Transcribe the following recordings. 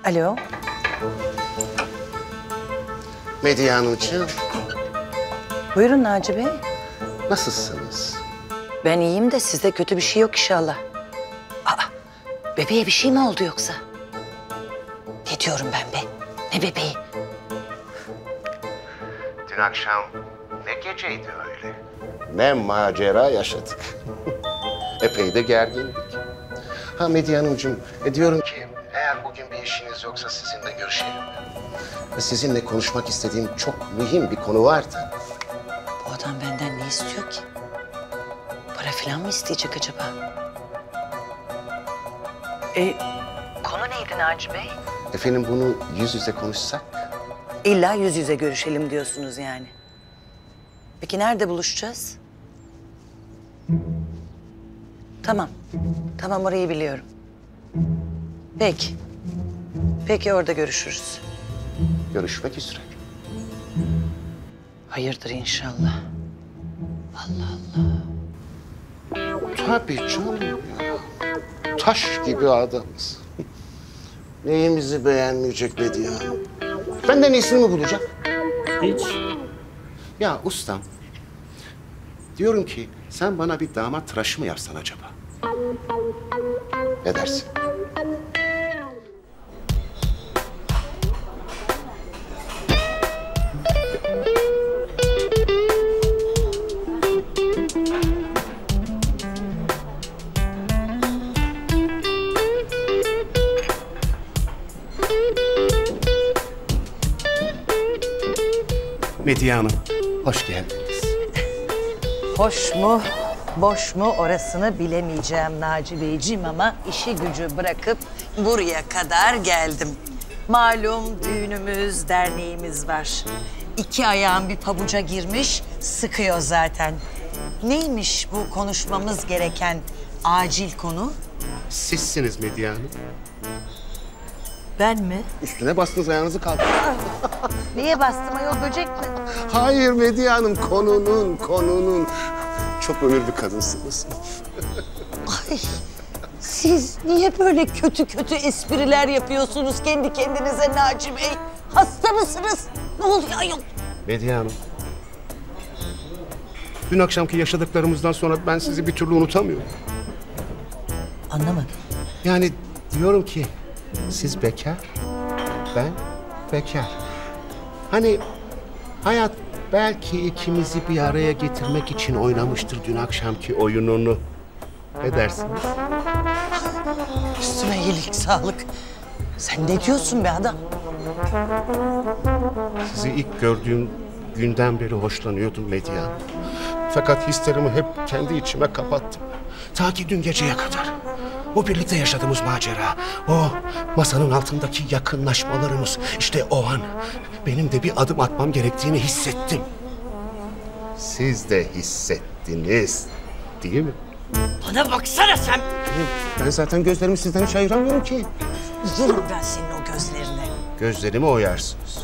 Alo. Medya Hanımcığım. Buyurun Naci Bey. Nasılsınız? Ben iyiyim de sizde kötü bir şey yok inşallah. Aa, bebeğe bir şey mi oldu yoksa? Ne diyorum ben be? Ne bebeği? Dün akşam ne geceydi öyle? Ne macera yaşadık. Epey de gergindik. Ha Medya Hanımcığım, diyorum ki eğer bugün bir işiniz yoksa sizinle görüşelim. Sizinle konuşmak istediğim çok mühim bir konu vardı. Bu adam benden ne istiyor ki? Para falan mı isteyecek acaba? Konu neydi Naci Bey? Efendim bunu yüz yüze konuşsak? İlla yüz yüze görüşelim diyorsunuz yani. Peki nerede buluşacağız? Tamam. Tamam orayı biliyorum. Peki. Peki orada görüşürüz. Görüşmek üzere. Hayırdır inşallah. Allah Allah. Tabii canım ya. Taş gibi adamız. Neyimizi beğenmeyecek Medya Hanım? Benden iyisini mi bulacak? Hiç. Ya ustam, diyorum ki sen bana bir damat tıraşı mı yapsan acaba? Ne dersin? Medya Hanım, hoş geldiniz. Hoş mu, boş mu orasını bilemeyeceğim Naci Beyciğim ama işi gücü bırakıp buraya kadar geldim. Malum düğünümüz, derneğimiz var. 2 ayağım bir pabuca girmiş, sıkıyor zaten. Neymiş bu konuşmamız gereken acil konu? Sizsiniz Medya Hanım. Ben mi? Üstüne bastınız, ayağınızı kaldırdınız. Niye bastım ayol, böcek mi? Hayır Medya Hanım, konunun. Çok ömür bir kadınsınız. Ay, siz niye böyle kötü kötü espriler yapıyorsunuz kendi kendinize Naci Bey? Hasta mısınız? Ne oluyor ayol? Medya Hanım, dün akşamki yaşadıklarımızdan sonra ben sizi bir türlü unutamıyorum. Anlamadım. Yani diyorum ki siz bekar, ben bekar. Hani hayat belki ikimizi bir araya getirmek için oynamıştır dün akşamki oyununu. Ne dersiniz? Üstüme iyilik, sağlık. Sen ne diyorsun be adam? Sizi ilk gördüğüm günden beri hoşlanıyordum Medya Hanım. Fakat hislerimi hep kendi içime kapattım. Ta ki dün geceye kadar. O birlikte yaşadığımız macera, o masanın altındaki yakınlaşmalarımız, işte o an benim de bir adım atmam gerektiğini hissettim. Siz de hissettiniz, değil mi? Bana baksana sen. Ben zaten gözlerimi sizden hiç ayıramıyorum ki. Yerim ben senin o gözlerine. Gözlerimi oyarsınız.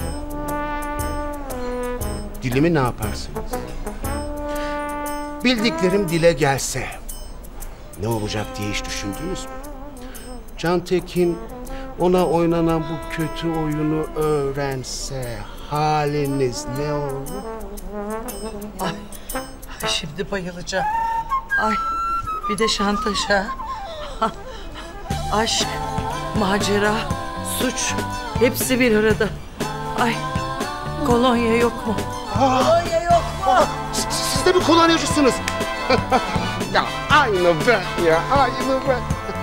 Dilimi ne yaparsınız? Bildiklerim dile gelse ne olacak diye hiç düşündünüz mü? Cantekin ona oynanan bu kötü oyunu öğrense haliniz ne olur? Ay, şimdi bayılacağım. Ay, bir de şantaj ha. Aşk, macera, suç hepsi bir arada. Ay, kolonya yok mu? Kolonya yok mu? Siz de bir kolonyacısınız. Ya aynı ben ya, aynı ben.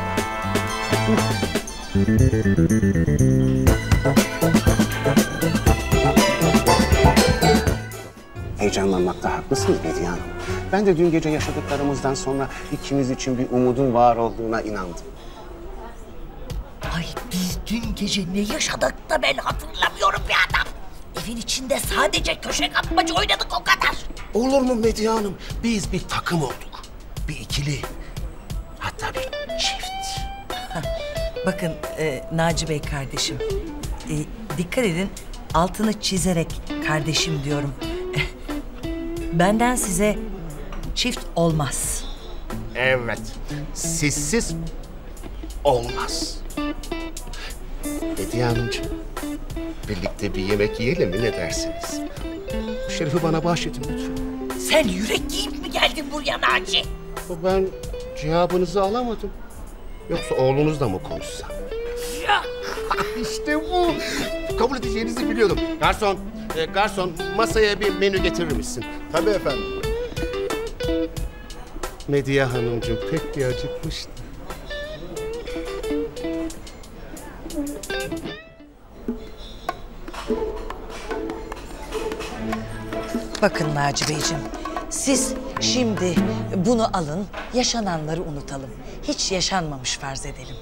Heyecanlanmakta haklısınız Medya Hanım. Ben de dün gece yaşadıklarımızdan sonra ikimiz için bir umudun var olduğuna inandım. Ay biz dün gece ne yaşadık da ben hatırlamıyorum bir adam. Evin içinde sadece köşe kapmaca oynadık o kadar. Olur mu Medya Hanım? Biz bir takım olduk. Bir ikili. Hatta bir çift. Bakın Naci Bey kardeşim, dikkat edin, altını çizerek kardeşim diyorum. Benden size çift olmaz. Evet. Sizsiz olmaz. Medya Hanımcığım, birlikte bir yemek yiyelim mi, ne dersiniz? Bu şerefi bana bahşedin lütfen. Sen yürek giyip mi geldin buraya Naci? Ben cevabınızı alamadım. Yoksa oğlunuzla mı konuşsam? Yok. İşte bu. Kabul edeceğinizi biliyordum. Garson masaya bir menü getirir misin? Tabii efendim. Medya Hanımcığım pek bir acıkmıştı. Bakın Naci Beyciğim, siz şimdi bunu alın, yaşananları unutalım. Hiç yaşanmamış farz edelim.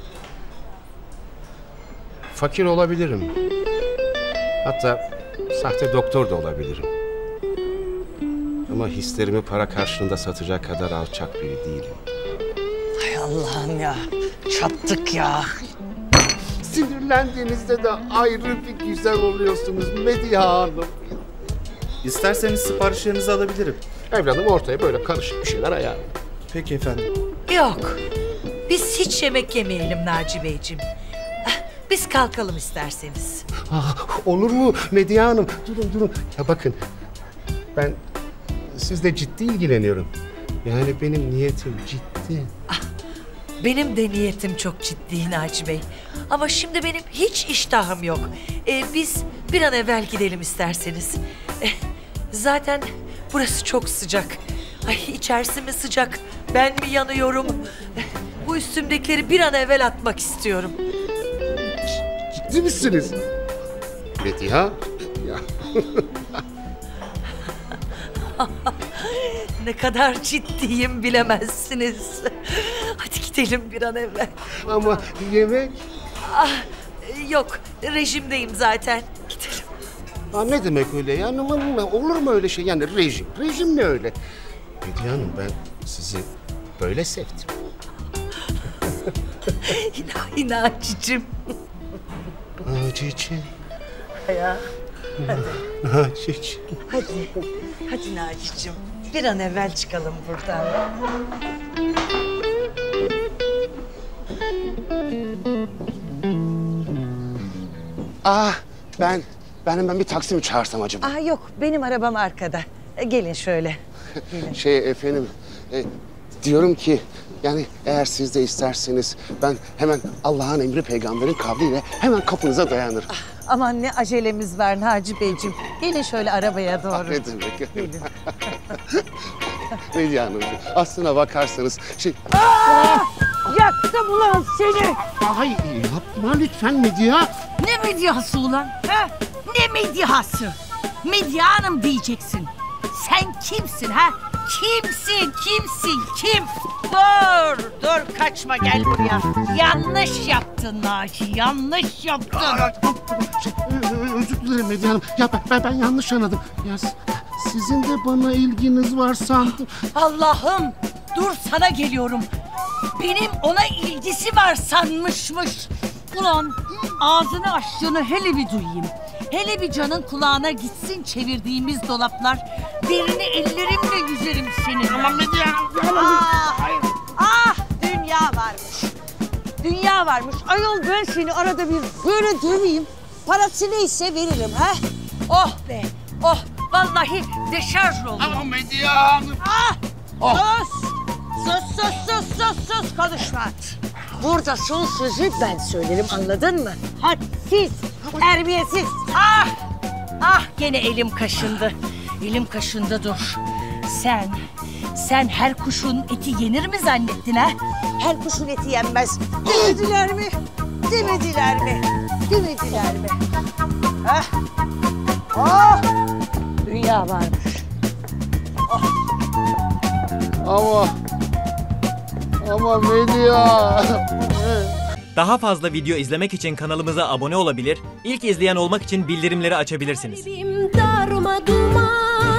Fakir olabilirim. Hatta sahte doktor da olabilirim. Ama hislerimi para karşılığında satacak kadar alçak biri değilim. Hay Allah'ım ya, çattık ya. Sinirlendiğinizde de ayrı bir güzel oluyorsunuz Medya Hanım. İsterseniz siparişlerinizi alabilirim. Evladım ortaya böyle karışık bir şeyler ayarlayın. Peki efendim. Yok. Biz hiç yemek yemeyelim Naci Beyciğim. Biz kalkalım isterseniz. Olur mu Medya Hanım? Durun. Ya bakın, ben sizle ciddi ilgileniyorum. Yani benim niyetim ciddi. Benim de niyetim çok ciddi Naci Bey. Ama şimdi benim hiç iştahım yok. Biz bir an evvel gidelim isterseniz. Zaten burası çok sıcak. Ay, içerisi mi sıcak, ben mi yanıyorum? Bu üstümdekileri bir an evvel atmak istiyorum. Ciddi misiniz? Medya? Ya. Ne kadar ciddiyim bilemezsiniz. Hadi gidelim bir an evvel. Ama yemek... Yok, rejimdeyim zaten. Gidelim. Ne demek öyle ya? Olur mu öyle şey? Yani rejim. Rejim ne öyle? Medya Hanım, ben sizi böyle sevdim. İlahi Naci'cim. Naci'ciğim. Ya. Naci'ciğim. Hadi Naci'cim, bir an evvel çıkalım buradan. Ben hemen bir taksi mi çağırsam acaba? Yok, benim arabam arkada. Gelin şöyle. Efendim, diyorum ki yani eğer siz de isterseniz ben hemen Allah'ın emri peygamberin kavliyle hemen kapınıza dayanırım. Aman ne acelemiz var Naci Beyciğim. Gelin şöyle arabaya doğru. Ne demek? Medya Hanımcığım, aslına bakarsanız Yaktım ulan seni. Ay yapma lütfen Medya. Ne medyası ulan? Ha? Ne medyası? Medya Hanım diyeceksin. Sen kimsin ha? Kimsin? Kim? Dur kaçma gel buraya. Yanlış yaptın Naci, yanlış yaptın. Özür dilerim Medya Hanım. Ya ben yanlış anladım. Ya sizin de bana ilginiz var sandım. Allah'ım, dur sana geliyorum. Benim ona ilgisi var sanmışmış. Ulan ağzını açtığını hele bir duyayım. Hele bir canın kulağına gitsin çevirdiğimiz dolaplar. Derini ellerimle yüzerim senin. Tamam Medya Hanım. Dünya varmış. Ayol ben seni arada bir böyle döveyim. Parası neyse veririm ha. Oh be. Oh vallahi deşarj oldum. Ama Medya Hanım. Sus konuşma. Burada son sözü ben söylerim anladın mı? Hadsiz, terbiyesiz. Gene elim kaşındı. Elim kaşındı dur. Sen her kuşun eti yenir mi zannettin ha? Her kuşun eti yenmez. Demediler mi? Demediler mi? Dünya varmış. Ama Medya. Daha fazla video izlemek için kanalımıza abone olabilir, ilk izleyen olmak için bildirimleri açabilirsiniz. Darma duman